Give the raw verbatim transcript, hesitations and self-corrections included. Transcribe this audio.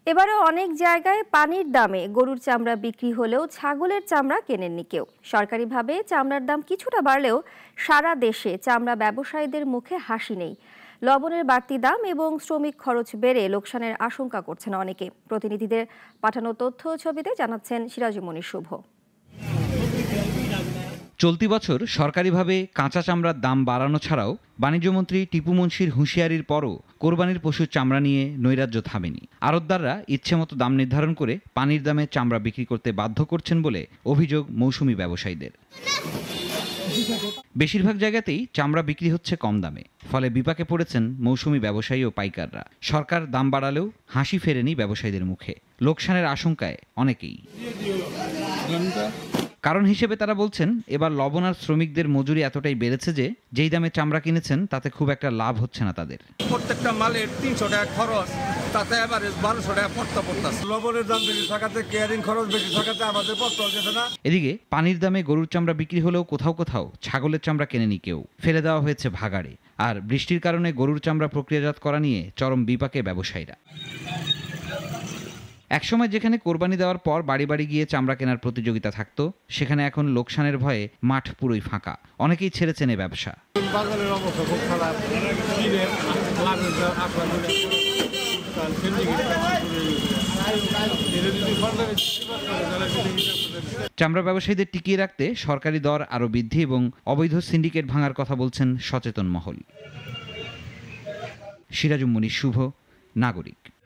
এবারে অনেক জায়গায় পানির দামে গরুর চামড়া বিক্রি হলেও ছাগলের চামড়া কেনেননি কেউ। সরকারিভাবে চামড়ার দাম কিছুটা বাড়লেও সারা দেশে চামড়া ব্যবসায়ীদের মুখে হাসি নেই। লবণের বাড়তি দাম এবং শ্রমিক খরচ বেড়ে লোকসানের আশঙ্কা করছেন অনেকে। প্রতিনিধিদের পাঠানো তথ্য ছবিতে জানাচ্ছেন সিরাজুমনির শুভ। চলতি বছর সরকারিভাবে কাঁচা চামড়ার দাম বাড়ানো ছাড়াও বাণিজ্যমন্ত্রী টিপু মুনশির হুঁশিয়ারির পরও কোরবানির পশুর চামড়া নিয়ে নৈরাজ্য থামেনি। আড়তদাররা ইচ্ছেমতো দাম নির্ধারণ করে পানির দামে চামড়া বিক্রি করতে বাধ্য করছেন বলে অভিযোগ মৌসুমি ব্যবসায়ীদের। বেশিরভাগ জায়গাতেই চামড়া বিক্রি হচ্ছে কম দামে, ফলে বিপাকে পড়েছেন মৌসুমি ব্যবসায়ী ও পাইকাররা। সরকার দাম বাড়ালেও হাসি ফেরেনি ব্যবসায়ীদের মুখে। লোকসানের আশঙ্কায় অনেকেই। কারণ হিসেবে তারা বলছেন, এবার লবণ আর শ্রমিকদের মজুরি এতটাই বেড়েছে যে যেই দামে চামড়া কিনেছেন তাতে খুব একটা লাভ হচ্ছে না তাদের। প্রত্যেকটা মালের তিনশো টাকা খরচ, তাতে এবারে বারোশো টাকা পড়তে পড়তেছে। লবণের দাম বেশি থাকাতে কেয়ারিং খরচ বেশি থাকাতে আমাদের পড়তে হচ্ছে না। এদিকে পানির দামে গরুর চামড়া বিক্রি হলেও কোথাও কোথাও ছাগলের চামড়া কেনেনি কেউ, ফেলে দেওয়া হয়েছে ভাগাড়ে। আর বৃষ্টির কারণে গরুর চামড়া প্রক্রিয়াজাত করা নিয়ে চরম বিপাকে ব্যবসায়ীরা। একসময় যেখানে কোরবানি দেওয়ার পর বাড়ি বাড়ি গিয়ে চামড়া কেনার প্রতিযোগিতা থাকতো, সেখানে এখন লোকসানের ভয়ে মাঠ পুরোই ফাঁকা। অনেকেই ছেড়েছেন এই ব্যবসা। বাজারের অবস্থা খুব খারাপ। চামড়া ব্যবসায়ীদের টিকিয়ে রাখতে সরকারি দর আরও বৃদ্ধি এবং অবৈধ সিন্ডিকেট ভাঙার কথা বলছেন সচেতন মহল। সিরাজুমনির শুভ, নাগরিক।